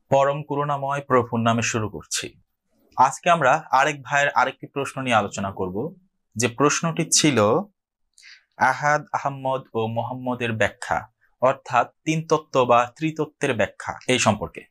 পরম করুণাময় প্রভুর নামে শুরু করছি। আজকে আমরা আরেক ভাইয়ের আরেকটি প্রশ্ন নিয়ে আলোচনা করব, যে প্রশ্নটি ছিল আহাদ, আহম্মদ ও মোহাম্মদের ব্যাখ্যা, অর্থাৎ তিন তত্ত্ব বা ত্রিতত্ত্বের ব্যাখ্যা এই সম্পর্কে।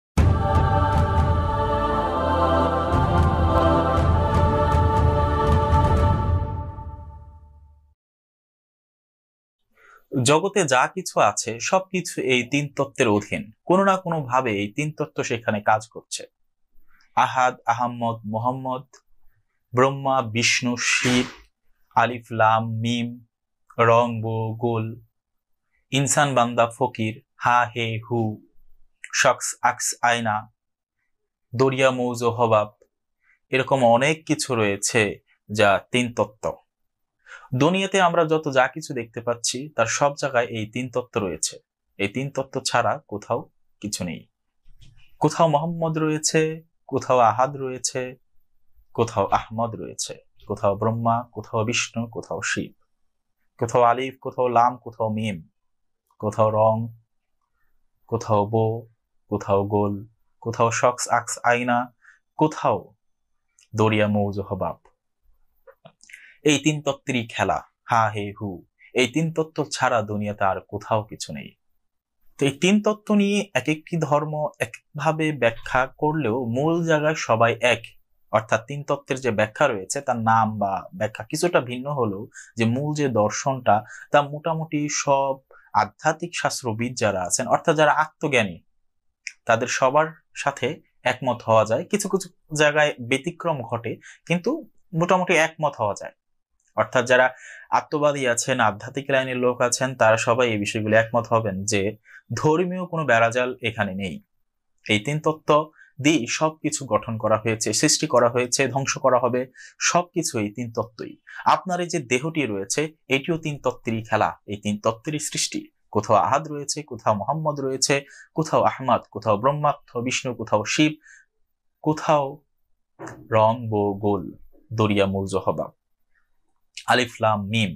জগতে যা কিছু আছে সবকিছু এই তিন তত্ত্বের অধীন, কোনো না কোনো ভাবে এই তিন তত্ত্ব সেখানে কাজ করছে। আহাদ, আহম্মদ, মোহাম্মদ, ব্রহ্মা, বিষ্ণু, শিব, আলিফ লাম মিম, রং বো গোল, ইনসান বান্দা ফকির, হা হে হু, শখস আকস আয়না, দরিয়া মৌজ হবাব, এরকম অনেক কিছু রয়েছে যা তিন তত্ত্ব। দুনিয়াতে আমরা যত যা কিছু দেখতে পাচ্ছি তার সব জায়গায় এই তিন তত্ত্ব রয়েছে। এই তিন তত্ত্ব ছাড়া কোথাও কিছু নেই। কোথাও মোহাম্মদ রয়েছে, কোথাও আহাদ রয়েছে, কোথাও আহমদ রয়েছে, কোথাও ব্রহ্মা, কোথাও বিষ্ণু, কোথাও শিব, কোথাও আলিফ, কোথাও লাম, কোথাও মিম, কোথাও রং, কোথাও বো, কোথাও গোল, কোথাও শখস আকস আয়না, কোথাও দরিয়া মৌজ হবাব। এই তিন তত্ত্বেরই খেলা, হা হে হু। এই তিন তত্ত্ব ছাড়া দুনিয়াতে আর কোথাও কিছু নেই। তো এই তিন তত্ত্ব নিয়ে এক একটি ধর্ম একভাবে ব্যাখ্যা করলেও মূল জায়গায় সবাই এক, অর্থাৎ তিন তত্ত্বের যে ব্যাখ্যা রয়েছে তার নাম বা ব্যাখ্যা কিছুটা ভিন্ন হলেও যে মূল যে দর্শনটা তা মোটামুটি সব আধ্যাত্মিক শাস্ত্রবিদ যারা আছেন, অর্থাৎ যারা আত্মজ্ঞানী, তাদের সবার সাথে একমত হওয়া যায়। কিছু কিছু জায়গায় ব্যতিক্রম ঘটে, কিন্তু মোটামুটি একমত হওয়া যায়। অর্থাৎ যারা আত্মবাদী আছেন, আধ্যাত্মিক লাইনের লোক আছেন, তারা সবাই এই বিষয়গুলো একমত হবেন যে ধর্মীয় কোনো বেড়াজাল এখানে নেই। এই তিন তত্ত্ব দিয়ে সবকিছু গঠন করা হয়েছে, সৃষ্টি করা হয়েছে, ধ্বংস করা হবে, সবকিছু এই তিন তত্ত্বই। আপনার এই যে দেহটি রয়েছে এটিও তিন তত্ত্বেরই খেলা, এই তিন তত্ত্বেরই সৃষ্টি। কোথাও আহাদ রয়েছে, কোথাও মোহাম্মদ রয়েছে, কোথাও আহমদ, কোথাও ব্রহ্মা, কোথাও বিষ্ণু, কোথাও শিব, কোথাও রং বো গোল, দরিয়া মৌজ হবাব, আলিফ লাম মিম।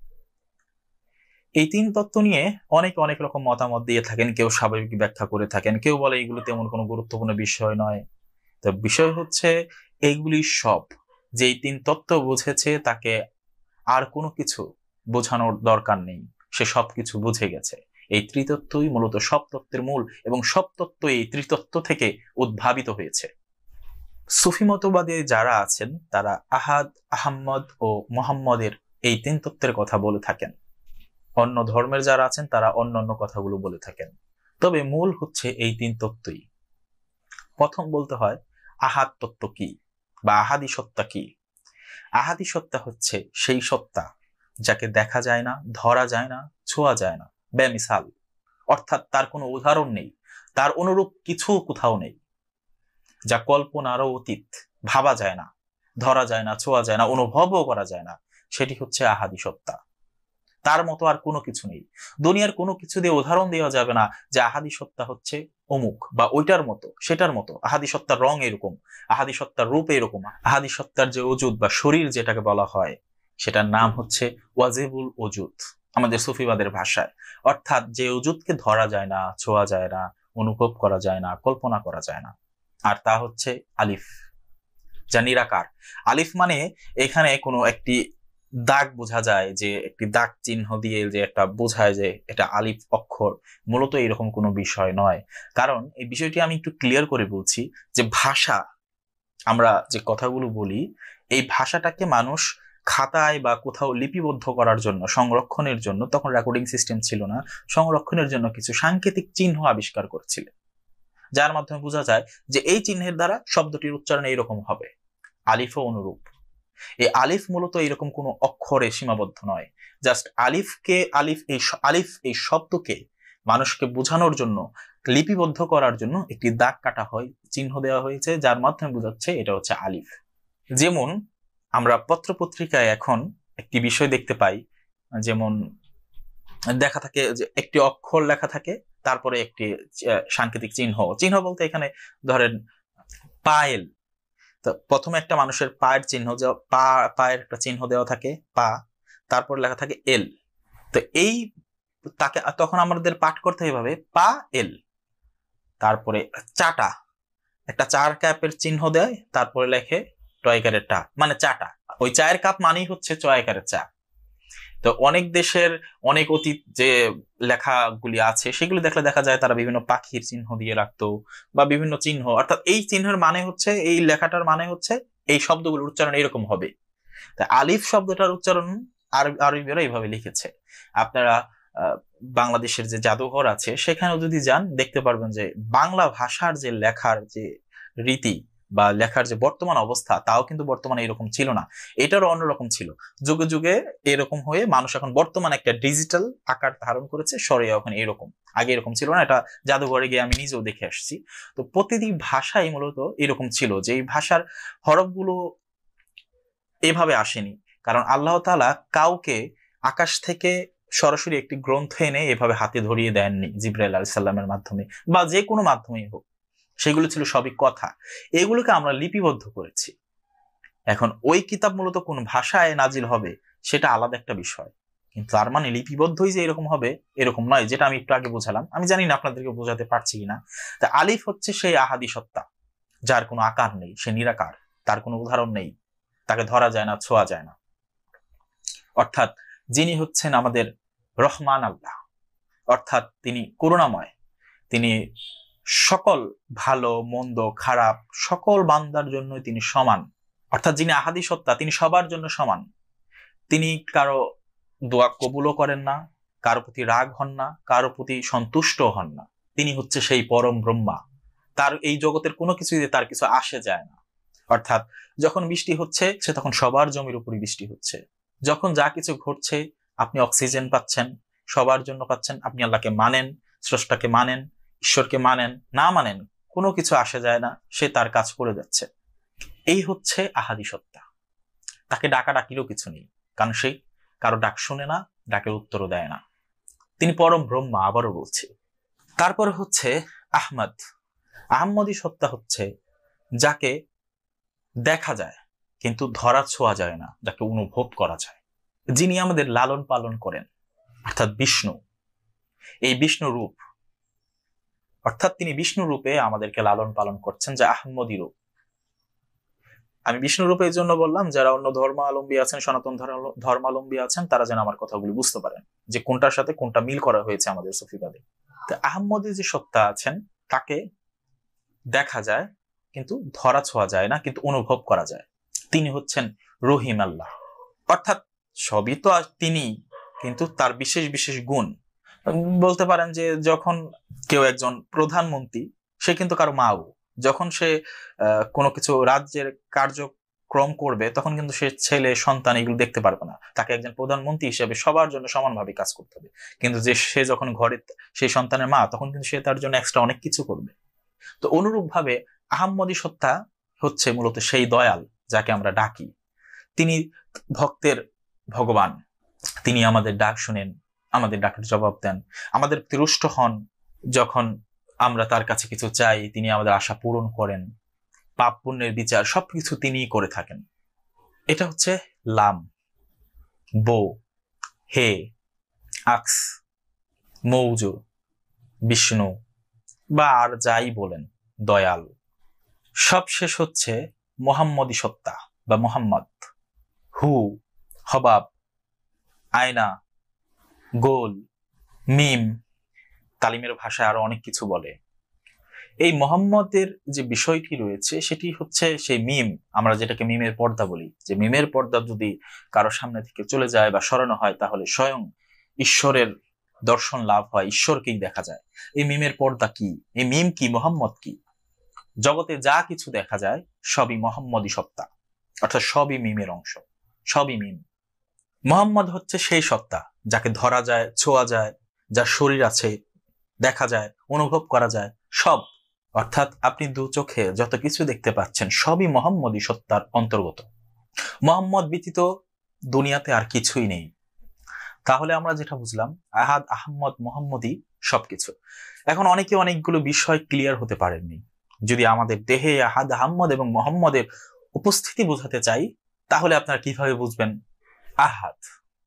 এই তিন তত্ত্ব নিয়ে অনেক অনেক রকম মতামত দিয়ে থাকেন, কেউ স্বাভাবিক ব্যাখ্যা করে থাকেন, কেউ বলে এগুলো তেমন কোনো গুরুত্বপূর্ণ বিষয় নয়। তো বিষয় হচ্ছে এইগুলি সব, যে এই তিন তত্ত্ব বুঝেছে তাকে আর কোনো কিছু বোঝানোর দরকার নেই, সে সবকিছু বুঝে গেছে। এই ত্রিতত্ত্বই মূলত সব তত্ত্বের মূল, এবং সব তত্ত্ব এই ত্রিতত্ত্ব থেকে উদ্ভাবিত হয়েছে। সুফি মতবাদী যারা আছেন তারা আহাদ, আহম্মদ ও মোহাম্মদের এই তিন তত্ত্বের কথা বলে থাকেন। অন্য ধর্মের যারা আছেন তারা অন্যান্য কথাগুলো বলে থাকেন, তবে মূল হচ্ছে এই তিন তত্ত্বই। প্রথম বলতে হয় আহাদ তত্ত্ব কি বা আহাদি সত্তা কি। আহাদি সত্তা হচ্ছে সেই সত্তা যাকে দেখা যায় না, ধরা যায় না, ছোঁয়া যায় না, বেমিসাল, অর্থাৎ তার কোনো উদাহরণ নেই, তার অনুরূপ কিছু কোথাও নেই, যা কল্পনারও অতীত, ভাবা যায় না, ধরা যায় না, ছোঁয়া যায় না, অনুভবও করা যায় না। সেটি হচ্ছে আহাদি সত্তা। তার মতো আর কোনো কিছু নেই। দুনিয়ার কোনো কিছু দিয়ে উদাহরণ দেওয়া যাবে না যে আহাদি সত্তা হচ্ছে অমুক বা ওইটার মতো, সেটার মতো। আহাদি সত্তার রং এরকম, আহাদি সত্তার রূপ এরকম। আহাদি সত্তার যে ওজুদ বা শরীর যেটাকে বলা হয়, সেটার নাম হচ্ছে ওয়াজিবুল ওজুদ আমাদের সুফিবাদের ভাষায়। অর্থাৎ যে ওজুদকে ধরা যায় না, ছোঁয়া যায় না, অনুভব করা যায় না, কল্পনা করা যায় না, আর তা হচ্ছে আলিফ, যা নিরাকার। আলিফ মানে এখানে কোনো একটি দাগ বোঝা যায়, যে একটি দাগ চিহ্ন দিয়ে যে একটা বোঝায় যে এটা আলিফ অক্ষর, মূলত এরকম কোনো বিষয় নয়। কারণ এই বিষয়টি আমি একটু ক্লিয়ার করে বলছি, যে ভাষা, আমরা যে কথাগুলো বলি, এই ভাষাটাকে মানুষ খাতায় বা কোথাও লিপিবদ্ধ করার জন্য, সংরক্ষণের জন্য, তখন রেকর্ডিং সিস্টেম ছিল না, সংরক্ষণের জন্য কিছু সাংকেতিক চিহ্ন আবিষ্কার করেছিল, যার মাধ্যমে বোঝা যায় যে এই চিহ্নের দ্বারা শব্দটির উচ্চারণ এইরকম হবে। আলিফও অনুরূপ। এই আলিফ মূলত এরকম কোনো অক্ষরে সীমাবদ্ধ নয়, জাস্ট আলিফ এই শব্দকে মানুষকে বোঝানোর জন্য, লিপিবদ্ধ করার জন্য একটি দাগ কাটা হয়, চিহ্ন দেওয়া হয়েছে, যার মাধ্যমে বোঝাচ্ছে এটা হচ্ছে আলিফ। যেমন আমরা পত্রপত্রিকায় এখন একটি বিষয় দেখতে পাই, যেমন দেখা থাকে যে একটি অক্ষর লেখা থাকে, তারপরে একটি সাংকেতিক চিহ্ন বলতে এখানে ধরেন পায়েল, তো প্রথমে একটা মানুষের পায়ের চিহ্ন, পায়ের একটা চিহ্ন দেওয়া থাকে পা, তারপর লেখা থাকে এল। তো এই তাকে তখন আমাদের পাঠ করতে হবে পা এল, তারপরে চাটা, একটা চার কাপের চিহ্ন দেয়, তারপরে লেখে টয়কারের টা, মানে চাটা। ওই চায়ের কাপ মানেই হচ্ছে চয়কারের চা। তো অনেক দেশের অনেক অতীত যে লেখাগুলি আছে সেগুলি দেখলে দেখা যায় তারা বিভিন্ন পাখির চিহ্ন দিয়ে রাখতো, বা বিভিন্ন চিহ্ন, অর্থাৎ এই চিহ্নের মানে হচ্ছে, এই লেখাটার মানে হচ্ছে এই শব্দগুলোর উচ্চারণ এরকম হবে। তা আলিফ শব্দটার উচ্চারণ আরবিরা এইভাবে লিখেছে। আপনারা বাংলাদেশের যে জাদুঘর আছে সেখানেও যদি যান দেখতে পারবেন যে বাংলা ভাষার যে লেখার যে রীতি বা লেখার যে বর্তমান অবস্থা তাও কিন্তু বর্তমানে এরকম ছিল না, এটারও অন্যরকম ছিল। যুগে যুগে এরকম হয়ে মানুষ এখন বর্তমানে একটা ডিজিটাল আকার ধারণ করেছে, সরে এখন এরকম, আগে এরকম ছিল না। এটা জাদুঘরে গিয়ে আমি নিজেও দেখে আসছি। তো প্রতিটি ভাষাই মূলত এরকম ছিল যে এই ভাষার হরফগুলো এভাবে আসেনি, কারণ আল্লাহ তাআলা কাউকে আকাশ থেকে সরাসরি একটি গ্রন্থ এনে এভাবে হাতে ধরিয়ে দেননি জিবরাইল আলাইহিস সালামের মাধ্যমে, বা যে কোনো মাধ্যমেই হোক, সেগুলো ছিল সবই কথা। এগুলোকে আমরা লিপিবদ্ধ করেছি। এখন ওই কিতাব মূলত কোন ভাষায় নাজিল হবে সেটা আলাদা একটা বিষয়, কিন্তু তার মানে লিপিবদ্ধই যে এরকম হবে এরকম নয়, যেটা আমি একটু আগে বোঝালাম। আমি জানি না আপনাদেরকে বোঝাতে পারছি কিনা। তা আলিফ হচ্ছে সেই আহাদি সত্তা, যার কোনো আকার নেই, সে নিরাকার, তার কোনো উদাহরণ নেই, তাকে ধরা যায় না, ছোঁয়া যায় না। অর্থাৎ যিনি হচ্ছেন আমাদের রহমান আল্লাহ, অর্থাৎ তিনি করুণাময়, তিনি সকল ভালো মন্দ খারাপ সকল বান্দার জন্য তিনি সমান। অর্থাৎ যিনি আহাদি সত্তা, তিনি সবার জন্য সমান। তিনি কারো দোয়া কবুলও করেন না, কারো প্রতি রাগ হন না, কারো প্রতি সন্তুষ্ট হন না। তিনি হচ্ছে সেই পরম ব্রহ্মা। তার এই জগতের কোনো কিছুতে তার কিছু আসে যায় না। অর্থাৎ যখন বৃষ্টি হচ্ছে সে তখন সবার জমির উপরই বৃষ্টি হচ্ছে, যখন যা কিছু ঘটছে আপনি অক্সিজেন পাচ্ছেন, সবার জন্য পাচ্ছেন। আপনি আল্লাহকে মানেন, স্রষ্টাকে মানেন, ঈশ্বরকে মানেন, না মানেন, কোনো কিছু আসে যায় না, সে তার কাজ করে যাচ্ছে। এই হচ্ছে আহাদি সত্তা। তাকে ডাকা ডাকিলেও কিছু নেই, কারণ সে কারো ডাক শুনে না, ডাকের উত্তরও দেয় না। তিনি পরম ব্রহ্মা, আবারও বলছি। তারপর হচ্ছে আহমদ। আহমদি সত্তা হচ্ছে যাকে দেখা যায় কিন্তু ধরা ছোঁয়া যায় না, যাকে অনুভব করা যায়, যিনি আমাদের লালন পালন করেন, অর্থাৎ বিষ্ণু। এই বিষ্ণু রূপ, অর্থাৎ তিনি বিষ্ণু রূপে আমাদেরকে লালন পালন করছেন, যা আহমদি রূপ। আমি বিষ্ণু রূপে এই জন্য বললাম, যারা অন্য ধর্মাবলম্বী আছেন, সনাতন ধর্মাবলম্বী আছেন, তারা যেন আমার কথাগুলি বুঝতে পারেন যে কোনটার সাথে কোনটা মিল করা হয়েছে আমাদের সুফিবাদে। তো আহমদি যে সত্তা আছেন তাকে দেখা যায় কিন্তু ধরা ছোঁয়া যায় না, কিন্তু অনুভব করা যায়। তিনি হচ্ছেন রহিম আল্লাহ, অর্থাৎ সবই তো তিনি, কিন্তু তার বিশেষ বিশেষ গুণ। বলতে পারেন যে যখন কেউ একজন প্রধানমন্ত্রী, সে কিন্তু কারো মাও, যখন সে কোনো কিছু রাজ্যের কার্যক্রম করবে তখন কিন্তু সে ছেলে সন্তান এগুলো দেখতে পারবে না, তাকে একজন প্রধানমন্ত্রী হিসেবে সবার জন্য সমানভাবে কাজ করতে হবে। কিন্তু যে সে যখন ঘরে সেই সন্তানের মা, তখন কিন্তু সে তার জন্য এক্সট্রা অনেক কিছু করবে। তো অনুরূপ ভাবে আহম্মদী সত্তা হচ্ছে মূলত সেই দয়াল যাকে আমরা ডাকি। তিনি ভক্তের ভগবান, তিনি আমাদের ডাক শুনেন, আমাদের ডাকের জবাব দেন, আমাদের তুষ্ট হন। যখন আমরা তার কাছে কিছু চাই তিনি আমাদের আশা পূরণ করেন, পাপ পুণ্যের বিচার সবকিছু তিনিই করে থাকেন। এটা হচ্ছে লাম, বো, হে, আকস, মৌজু, বিষ্ণু, বা আর যাই বলেন, দয়াল। সব শেষ হচ্ছে মোহাম্মদী সত্তা বা মোহাম্মদ। হু, হবাব, আয়না, গোল, মিম, তালিমের ভাষায় আরো অনেক কিছু বলে। এই মোহাম্মদের যে বিষয়টি রয়েছে সেটি হচ্ছে সেই মিম, আমরা যেটাকে মিমের পর্দা বলি, যে মিমের পর্দা যদি কারো সামনে থেকে চলে যায় বা সরানো হয় তাহলে স্বয়ং ঈশ্বরের দর্শন লাভ হয়, ঈশ্বরকেই দেখা যায়। এই মিমের পর্দা কি, এই মিম কি, মোহাম্মদ কি? জগতে যা কিছু দেখা যায় সবই মোহাম্মদী সত্তা, অর্থাৎ সবই মিমের অংশ, সবই মিম। মোহাম্মদ হচ্ছে সেই সত্তা যাকে ধরা যায়, ছোঁয়া যায়, যার শরীর আছে, দেখা যায়, অনুভব করা যায়, সব। অর্থাৎ আপনি দু চোখে যত কিছু দেখতে পাচ্ছেন সবই মোহাম্মদী সত্তার অন্তর্গত। মোহাম্মদ ব্যতীত দুনিয়াতে আর কিছুই নেই। তাহলে আমরা যেটা বুঝলাম, আহাদ, আহম্মদ, মোহাম্মদী সবকিছু। এখন অনেকে অনেকগুলো বিষয় ক্লিয়ার হতে পারেননি। যদি আমাদের দেহে আহাদ, আহম্মদ এবং মোহাম্মদের উপস্থিতি বোঝাতে চাই তাহলে আপনারা কিভাবে বুঝবেন? আহাদ,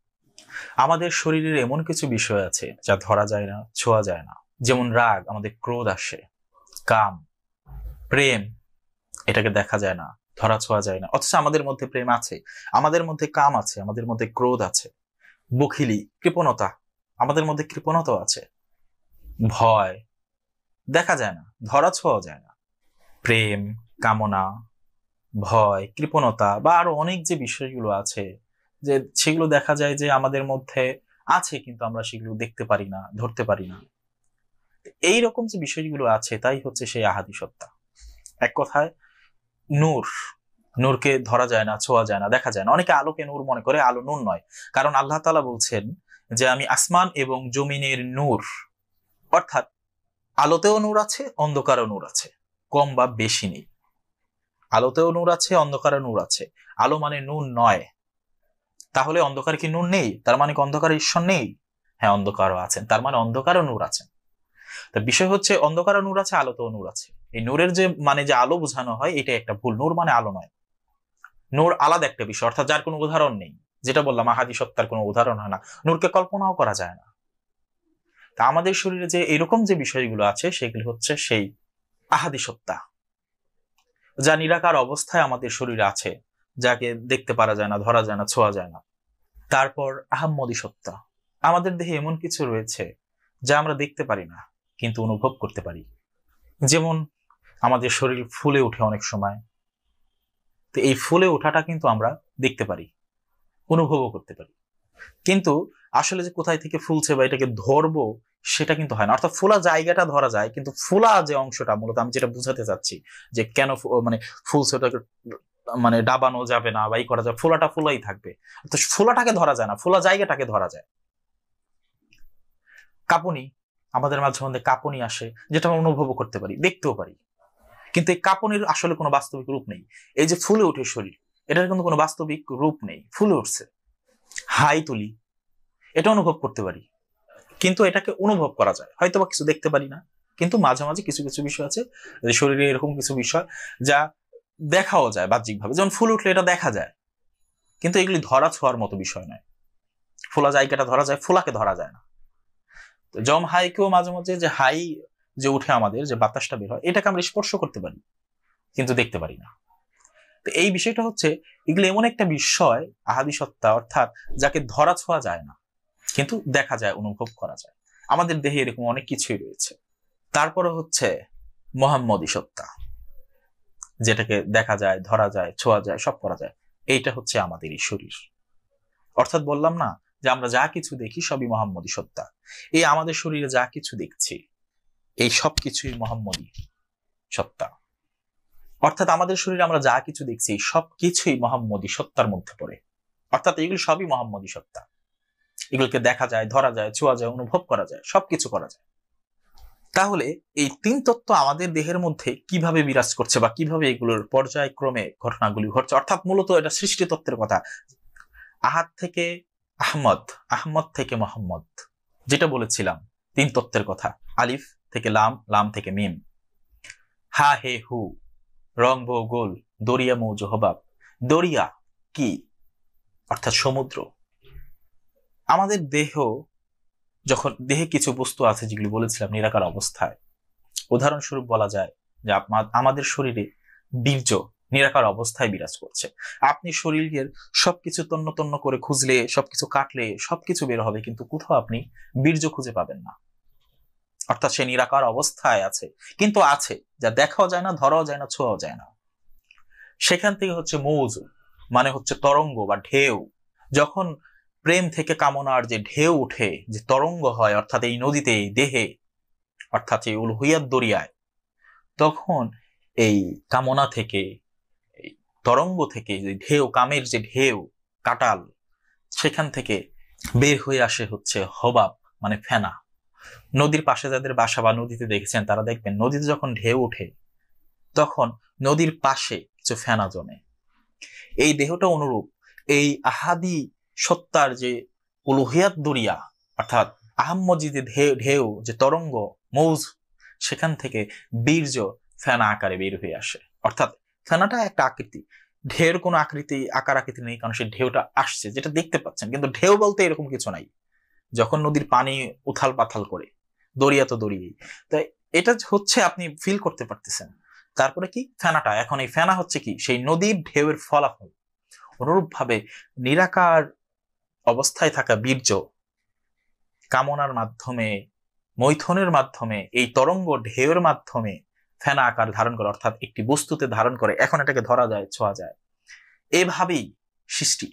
আমাদের শরীরের এমন কিছু বিষয় আছে যা ধরা যায় না, ছোঁয়া যায় না। যেমন রাগ, আমাদের ক্রোধ আসে, কাম, প্রেম, এটাকে দেখা যায় না, ধরা ছোঁয়া যায় না, অথচ আমাদের মধ্যে প্রেম আছে, আমাদের মধ্যে কাম আছে, আমাদের মধ্যে ক্রোধ আছে, বখিলি, কৃপণতা, আমাদের মধ্যে কৃপণতাও আছে, ভয় দেখা যায় না, ধরা ছোঁয়া যায় না। প্রেম, কামনা, ভয়, কৃপণতা বা আরো অনেক যে বিষয়গুলো আছে, যে সেগুলো দেখা যায় যে আমাদের মধ্যে আছে, কিন্তু আমরা সেগুলো দেখতে পারি না, ধরতে পারি না। এইরকম যে বিষয়গুলো আছে, তাই হচ্ছে সেই আহাদি সত্তা। এক কথায় নূর, নূরকে ধরা যায় না, ছোঁয়া যায় না, দেখা যায় না। অনেকে আলোকে নূর মনে করে, আলো নূর নয়। কারণ আল্লাহ তাআলা বলছেন যে আমি আসমান এবং জমিনের নূর, অর্থাৎ আলোতেও নূর আছে, অন্ধকারও নূর আছে, কম বা বেশি নেই। আলোতেও নূর আছে, অন্ধকারে নূর আছে। আলো মানে নূর নয়। তাহলে অন্ধকার কি নূর নেই? তার মানে কি অন্ধকারে ঈশ্বর নেই? হ্যাঁ, অন্ধকারও আছেন, তার মানে অন্ধকারও নূর আছেন। তো বিষয় হচ্ছে অন্ধকারও নূর আছে, আলোতেও নূর আছে। এই নূরের যে মানে যে আলো বোঝানো হয়, এটা একটা ভুল। নূর মানে আলো নয়, নূর আলাদা একটা বিষয়, অর্থাৎ যার কোনো উদাহরণ নেই। যেটা বললাম, আহাদি সত্তার কোনো উদাহরণ হয় না, নূরকে কল্পনাও করা যায় না। তা আমাদের শরীরে যে এরকম যে বিষয়গুলো আছে, সেগুলি হচ্ছে সেই আহাদি সত্তা, যা নিরাকার অবস্থায় আমাদের শরীরে আছে, যাকে দেখতে পারা যায় না, ধরা যায় না, ছোঁয়া যায় না। তারপর আহাম্মদী সত্তা, আমাদের দেহে এমন কিছু রয়েছে যা আমরা দেখতে পারি না, কিন্তু অনুভব করতে পারি। যেমন আমাদের শরীর ফুলে ওঠে অনেক সময়, তো এই ফুলে ওঠাটা কিন্তু আমরা দেখতে পারি, অনুভবও করতে পারি। কিন্তু আসলে যে কোথায় থেকে ফুলছে বা এটাকে ধরবো, সেটা কিন্তু হয় না। অর্থাৎ ফোলা জায়গাটা ধরা যায়, কিন্তু ফোলা যে অংশটা, মূলত আমি যেটা বুঝাতে চাচ্ছি যে কেন মানে ফুলছে, ওটাকে মানে ডাবানো যাবে না বা এই করা যাবে, ফোলাটা ফোলাই থাকবে, তো ফোলাটাকে ধরা যায় না, ফোলা জায়গাটাকে ধরা যায়। কাঁপুনি, আমাদের মাঝে মধ্যে কাঁপুনি আসে, যেটা আমরা অনুভবও করতে পারি, দেখতেও পারি, কিন্তু এই কাঁপুনির আসলে কোনো বাস্তবিক রূপ নেই। এই যে ফুলে ওঠে শরীর, এটার কিন্তু কোনো বাস্তবিক রূপ নেই, ফুলে উঠছে। হাই তুলি, এটা অনুভব করতে পারি, কিন্তু এটাকে অনুভব করা যায়, হয়তো বা কিছু দেখতে পারি না, কিন্তু মাঝে মাঝে কিছু কিছু বিষয় আছে যে শরীরে এরকম কিছু বিষয় যা দেখাও যায় বাহ্যিকভাবে, যেমন ফুল উঠলে এটা দেখা যায়, কিন্তু এগুলি ধরা ছোঁয়ার মতো বিষয় নয়। ফোলা জায়গাটা ধরা যায়, ফোলাকে ধরা যায় না। তো জম হাইকেও মাঝে মাঝে যে হাই যে উঠে, আমাদের যে বাতাসটা বের হয়, এটাকে আমরা স্পর্শ করতে পারি, কিন্তু দেখতে পারি না। তো এই বিষয়টা হচ্ছে, এগুলো এমন একটা বিষয় আহাদি সত্তা, অর্থাৎ যাকে ধরা ছোঁয়া যায় না, কিন্তু দেখা যায়, অনুভব করা যায়। আমাদের দেহে এরকম অনেক কিছুই রয়েছে। তারপরে হচ্ছে মোহাম্মদী সত্তা, যেটাকে দেখা যায়, ধরা যায়, ছোঁয়া যায়, সব করা যায়। এইটা হচ্ছে আমাদের এই শরীর। অর্থাৎ বললাম না যে আমরা যা কিছু দেখি সবই মোহাম্মদী সত্তা। এই আমাদের শরীরে যা কিছু দেখছি, এই সব কিছুই মোহাম্মদী সত্তা। অর্থাৎ আমাদের শরীরে আমরা যা কিছু দেখছি, সব কিছুই মোহাম্মদী সত্তার মধ্যে পড়ে। অর্থাৎ এগুলো সবই মোহাম্মদী সত্তা। এগুলোকে দেখা যায়, ধরা যায়, ছোঁয়া যায়, অনুভব করা যায়, সবকিছু করা যায়। তাহলে এই তিন তত্ত্ব আমাদের দেহের মধ্যে কিভাবে বিরাজ করছে বা কিভাবে এগুলোর পর্যায়ক্রমে ঘটনাগুলি ঘটছে, অর্থাৎ মূলত এটা সৃষ্টি তত্ত্বের কথা। আহাদ থেকে আহমদ, আহমদ থেকে মোহাম্মদ, যেটা বলেছিলাম তিন তত্ত্বের কথা। আলিফ থেকে লাম, লাম থেকে মিম, হা হে হু, রং বৌ গোল, দরিয়া মৌজ হবাব। দরিয়া কি? অর্থাৎ সমুদ্র। আমাদের দেহ, যখন দেহে কিছু বস্তু আছে যেগুলি বলেছিলাম নিরাকার অবস্থায়, উদাহরণস্বরূপ বলা যায় যে আমাদের শরীরে বীর্য নিরাকার অবস্থায় বিরাজ করছে। আপনি শরীরের সবকিছু তন্ন তন্ন করে খুঁজলে, সবকিছু কাটলে সবকিছু বের হবে, কিন্তু কোথাও আপনি বীর্য খুঁজে পাবেন না। অর্থাৎ সে নিরাকার অবস্থায় আছে, কিন্তু আছে, যা দেখাও যায় না, ধরাও যায় না, ছোঁয়াও যায় না। সেখান থেকে হচ্ছে মৌজ, মানে হচ্ছে তরঙ্গ বা ঢেউ। যখন প্রেম থেকে কামনার যে ঢেউ উঠে, যে তরঙ্গ হয়, অর্থাৎ এই নদীতে, এই দেহে, অর্থাৎ এই উলহুইয়াত দরিয়ায়, তখন এই কামনা থেকে, এই তরঙ্গ থেকে, যে ঢেউ, কামের যে ঢেউ, কাটাল, সেখান থেকে বের হয়ে আসে হচ্ছে হবাব, মানে ফেনা। নদীর পাশে যাদের বাসা বা নদীতে দেখেছেন, তারা দেখবেন নদীতে যখন ঢেউ ওঠে, তখন নদীর পাশে কিছু ফেনা জমে। এই দেহটা অনুরূপ এই আহাদি সত্তার যে উলুহিয়াত দরিয়া, অর্থাৎ আহম্মজি যে ঢেউ, যে তরঙ্গ, মৌজ, সেখান থেকে বীর্য ফেনা আকারে বের হয়ে আসে। অর্থাৎ ফেনাটা একটা আকৃতি, ঢেউর কোনো আকৃতি, আকার আকৃতি নেই, কারণ সেই ঢেউটা আসছে, যেটা দেখতে পাচ্ছেন, কিন্তু ঢেউ বলতে এরকম কিছু নাই। যখন নদীর পানি উথাল পাথাল করে, দরিয়া তো দরিয়াই, তাই এটা হচ্ছে আপনি ফিল করতে পারতেছেন। তারপরে কি ফেনাটা, এখন এই ফেনা হচ্ছে কি সেই নদীর ঢেউয়ের ফলাফল। অনুরূপ ভাবে নিরাকার অবস্থায় থাকা বীর্য কামনার মাধ্যমে, মৈথনের মাধ্যমে, এই তরঙ্গ ঢেউয়ের মাধ্যমে ফেনা আকার ধারণ করে, অর্থাৎ একটি বস্তুতে ধারণ করে, এখন এটাকে ধরা যায়, ছোঁয়া যায়। এভাবেই সৃষ্টি,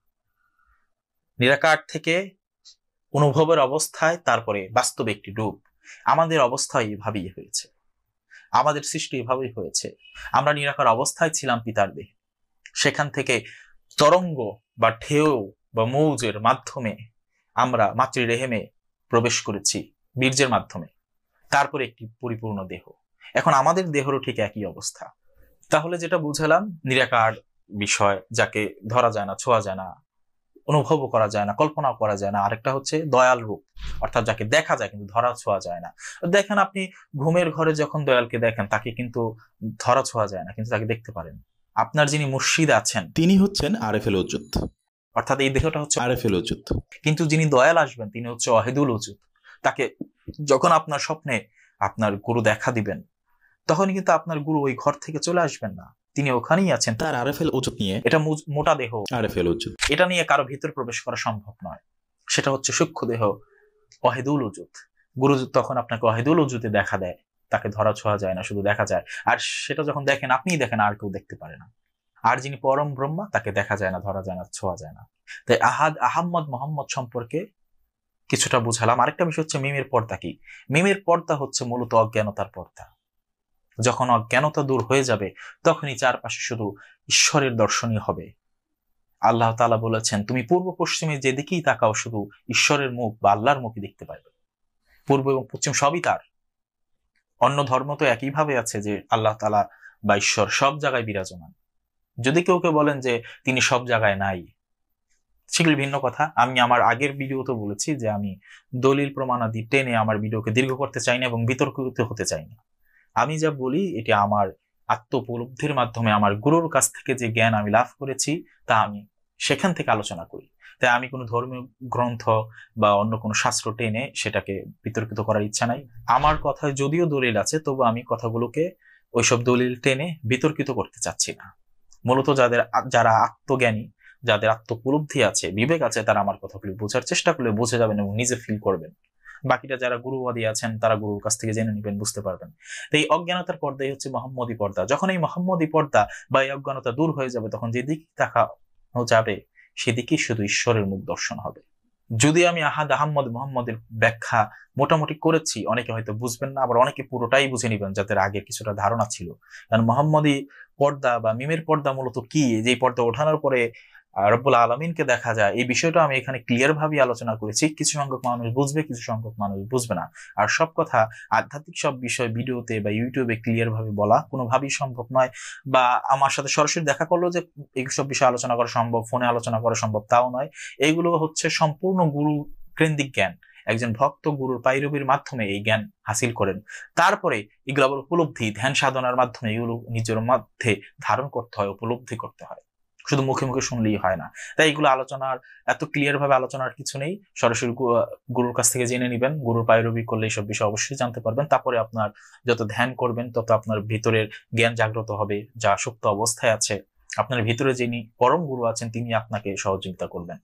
নিরাকার থেকে অনুভবের অবস্থায় তারপরে বাস্তবে একটি রূপ। আমাদের অবস্থা এভাবেই হয়েছে, আমাদের সৃষ্টি এভাবেই হয়েছে। আমরা নিরাকার অবস্থায় ছিলাম পিতার দেহে, সেখান থেকে তরঙ্গ বা ঢেউ বা মৌজের মাধ্যমে আমরা মাতৃ রেহেমে প্রবেশ করেছি বীর্যের মাধ্যমে, তারপরে একটি পরিপূর্ণ দেহ। এখন আমাদের দেহেরও ঠিক একই অবস্থা। তাহলে যেটা বুঝালাম, নিরাকার বিষয় যাকে ধরা যায় না, ছোঁয়া যায় না, অনুভবও করা যায় না, কল্পনাও করা যায় না। আরেকটা হচ্ছে দয়াল রূপ, অর্থাৎ যাকে দেখা যায় কিন্তু ধরা ছোঁয়া যায় না। দেখেন আপনি ঘুমের ঘরে যখন দয়ালকে দেখেন, তাকে কিন্তু ধরা ছোঁয়া যায় না, কিন্তু তাকে দেখতে পারেন। আপনার যিনি মুর্শিদ আছেন তিনি হচ্ছেন আরেফেল ওজুদ, অর্থাৎ এই দেহটা হচ্ছে আরেফেল ওজুদ। কিন্তু যিনি দয়াল আসবেন তিনি হচ্ছে ওয়াহিদুল ওজুদ। তাকে যখন আপনার স্বপ্নে আপনার গুরু দেখা দিবেন, তখন কিন্তু আপনার গুরু ওই ঘর থেকে চলে আসবেন না, তিনি ওখানেই আছেন। তার আরেফেল ওজুদ নিয়ে, এটা মোটা দেহ আরেফেল ওজুদ, এটা নিয়ে কারো ভিতর প্রবেশ করা সম্ভব নয়। সেটা হচ্ছে সূক্ষ্ম দেহ ওয়াহিদুল ওজুদ। গুরু তখন আপনাকে ওয়াহিদুল ওজুদে দেখা দেয়, তাকে ধরা ছোঁয়া যায় না, শুধু দেখা যায়। আর সেটা যখন দেখেন, আপনিই দেখেন, আর কেউ দেখতে পারে না। আর যিনি পরম ব্রহ্মা, তাকে দেখা যায় না, ধরা যায় না, ছোঁয়া যায় না। তাই আহাম্মদ মোহাম্মদ সম্পর্কে কিছুটা বুঝালাম। আরেকটা বিষয় হচ্ছে মিমের পর্দা কি। মিমের পর্দা হচ্ছে মূলত অজ্ঞানতার পর্দা। যখন অজ্ঞানতা দূর হয়ে যাবে, তখনই চারপাশে শুধু ঈশ্বরের দর্শনই হবে। আল্লাহ তাআলা বলেছেন, তুমি পূর্ব পশ্চিমে যেদিকেই তাকাও, শুধু ঈশ্বরের মুখ বা আল্লাহর মুখই দেখতে পাবে। পূর্ব এবং পশ্চিম সবই তার। অন্য ধর্ম তো একইভাবে আছে যে আল্লাহ তাআলা বা ঈশ্বর সব জায়গায় বিরাজমান। যদি কেউ বলেন যে তিনি সব জায়গায় নাই, সেগুলি ভিন্ন কথা। আমি আমার আগের ভিডিওতে বলেছি যে আমি দলিল প্রমাণাদি টেনে আমার ভিডিওকে দীর্ঘ করতে চাই না এবং বিতর্কিত হতে চাই না। আমি যা বলি এটি আমার আত্ম উপলব্ধির মাধ্যমে আমার গুরুর কাছ থেকে যে জ্ঞান আমি লাভ করেছি, তা আমি সেখান থেকে আলোচনা করি। তাই আমি কোনো ধর্মীয় গ্রন্থ বা অন্য কোনো শাস্ত্র টেনে সেটাকে বিতর্কিত করার ইচ্ছা নাই। আমার কথায় যদিও দলিল আছে, তবু আমি কথাগুলোকে ওইসব দলিল টেনে বিতর্কিত করতে চাচ্ছি না। মূলত যারা আত্মজ্ঞানী, যাদের আত্ম উপলব্ধি আছে, বিবেক আছে, তারা আমার কথাগুলি বোঝার চেষ্টা করলে বুঝে যাবেন এবং নিজে ফিল করবেন। বাকিটা যারা গুরুবাদী আছেন, তারা গুরুর কাছ থেকে জেনে নেবেন, বুঝতে পারবেন। তো এই অজ্ঞানতার পর্দাই হচ্ছে মোহাম্মদী পর্দা। যখন এই মোহাম্মদী পর্দা বা এই অজ্ঞানতা দূর হয়ে যাবে, তখন যেদিকে তাকানো যাবে সেদিকেই শুধু ঈশ্বরের মুখ দর্শন হবে। যদি আমি আহমদ মোহাম্মদের ব্যাখ্যা মোটামুটি করেছি, অনেকে হয়তো বুঝবেন না, আবার অনেকে পুরোটাই বুঝে নিবেন যাদের আগে কিছুটা ধারণা ছিল। কারণ মোহাম্মদী পর্দা বা মিমের পর্দা মূলত কি, যে পর্দা ওঠানোর পরে রব্বুল আলামিনকে দেখা যায়, এই বিষয়টা আমি এখানে ক্লিয়ার ভাবে আলোচনা করেছি। কিছু সংখ্যক মানুষ বুঝবে, কিছু সংখ্যক মানুষ বুঝবে না। আর সব কথা আধ্যাত্মিক সব বিষয় ভিডিওতে বা ইউটিউবে ক্লিয়ার ভাবে বলা কোনোভাবেই সম্ভব নয়। বা আমার সাথে সরাসরি দেখা করলো যে এইসব বিষয় আলোচনা করা সম্ভব, ফোনে আলোচনা করা সম্ভব, তাও নয়। এইগুলো হচ্ছে সম্পূর্ণ গুরু কেন্দ্রিক জ্ঞান। একজন ভক্ত গুরুর পাইরবির মাধ্যমে এই জ্ঞান হাসিল করেন, তারপরে এগুলো আবার উপলব্ধি, ধ্যান সাধনার মাধ্যমে এগুলো নিজের মধ্যে ধারণ করতে হয়, উপলব্ধি করতে হয়, শুধু মুখে মুখে শুনলেই হয় না। তাই এগুলো আলোচনার এত ক্লিয়ার ভাবে আলোচনার কিছু নেই। সরাসরি গুরুর কাছ থেকে জেনে নিবেন, গুরুর পাইরবি করলে এইসব বিষয় অবশ্যই জানতে পারবেন। তারপরে আপনার যত ধ্যান করবেন, তত আপনার ভিতরের জ্ঞান জাগ্রত হবে, যা সুপ্ত অবস্থায় আছে। আপনার ভিতরে যিনি পরম গুরু আছেন, তিনি আপনাকে সহযোগিতা করবেন।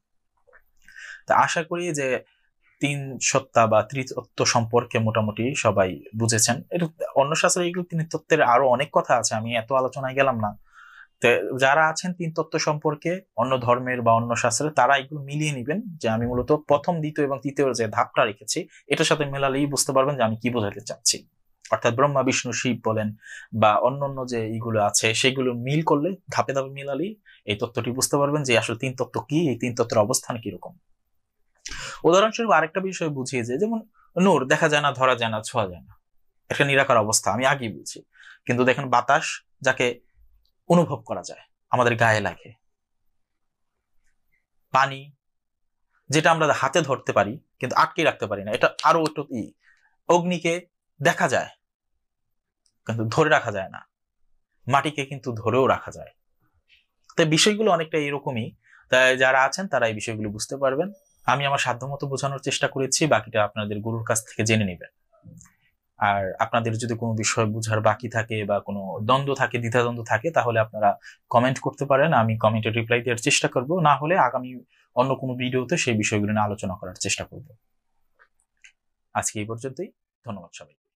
তা আশা করি যে তিন সত্তা বা ত্রিতত্ত্ব সম্পর্কে মোটামুটি সবাই বুঝেছেন। এটা অন্য শাস্ত্রে এগুলো তিন তত্ত্বের আরো অনেক কথা আছে, আমি এত আলোচনায় গেলাম না। যারা আছেন তিন তত্ত্ব সম্পর্কে অন্য ধর্মের বা অন্য শাস্ত্রে, তারা এগুলো মিলিয়ে নিবেন যে আমি মূলত প্রথম, দ্বিতীয় এবং তৃতীয় যে ধাপটা রেখেছি, এটার সাথে মেলালেই বুঝতে পারবেন যে আমি কি বোঝাতে চাচ্ছি। অর্থাৎ ব্রহ্মা বিষ্ণু শিব বলেন বা অন্যান্য যে এইগুলো আছে, সেগুলো মিল করলে, ধাপে ধাপে মিলালেই এই তত্ত্বটি বুঝতে পারবেন যে আসলে তিন তত্ত্ব কি, এই তিন তত্ত্বের অবস্থান কিরকম। উদাহরণস্বরূপ আরেকটা বিষয় বুঝিয়ে যে, যেমন নূর দেখা যায় না, ধরা যায় না, ছোঁয়া যায় না, একটা নিরাকার অবস্থা, আমি আগেই বলছি। কিন্তু দেখেন বাতাস, যাকে অনুভব করা যায়, আমাদের গায়ে লাগে। পানি, যেটা আমরা হাতে ধরতে পারি কিন্তু আটকে রাখতে পারি না, এটা আরো একটু অগ্নিকে দেখা যায় কিন্তু ধরে রাখা যায় না, মাটিকে কিন্তু ধরেও রাখা যায়। তাই বিষয়গুলো অনেকটা এরকমই। তাই যারা আছেন তারা এই বিষয়গুলো বুঝতে পারবেন। আমি আমার সাধ্যমতো বোঝানোর চেষ্টা করেছি, বাকিটা আপনাদের গুরুর কাছ থেকে জেনে নেবেন। আর আপনাদের যদি কোনো বিষয় বোঝার বাকি থাকে বা কোনো দ্বন্দ্ব থাকে, দ্বিধাদ্বন্দ্ব থাকে, তাহলে আপনারা কমেন্ট করতে পারেন। আমি কমেন্টে রিপ্লাই দেওয়ার চেষ্টা করব, না হলে আগামী অন্য কোনো ভিডিওতে সেই বিষয়গুলো নিয়ে আলোচনা করার চেষ্টা করব। আজকে এই পর্যন্তই। ধন্যবাদ সবাই।